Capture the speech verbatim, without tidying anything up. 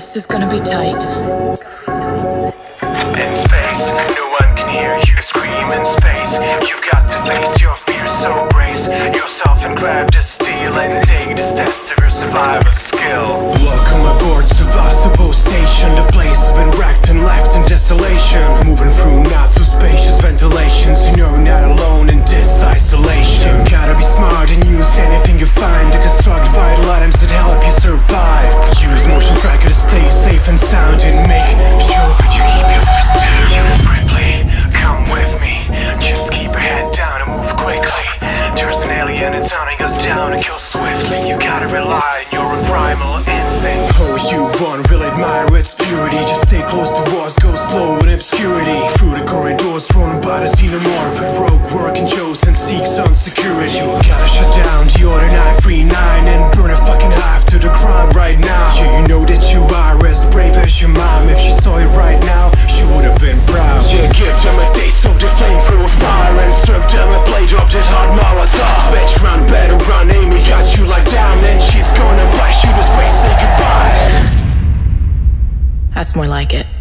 This is gonna be tight. In space, no one can hear you scream in space. You've got to face your fears, so brace yourself and grab the steel and take this test of your survival skill. Welcome aboard Sevastopol station. The place has been wrecked and left in desolation. Moving through not so spacious ventilations. You know you're not alone in this isolation. You gotta be smart and use anything you find to construct vital items that help you survive. Use motion tracker to stay safe and sound, and make sure you keep your voice down. You Ripley, come with me. Just keep your head down and move quickly. There's an alien in town, he goes down and kills swiftly. You gotta rely on your primal instinct. Oh, you won't really admire its purity. Just stay close to walls, go slow in obscurity. Through the corridors thrown by the xenomorph, with rogue working Joes and seeks on security. You gotta shut down the order nine three nine and burn a fucking hive to the ground right now. Yeah, you know that you are as brave as your mom. If she saw you right now, she would have been proud. Yeah, give them a taste of the flamethrower fire and serve them a plate of that hot Molotov. Bitch, run, better run. Amy got you like down, and she's gonna blast you to space. Say goodbye. That's more like it.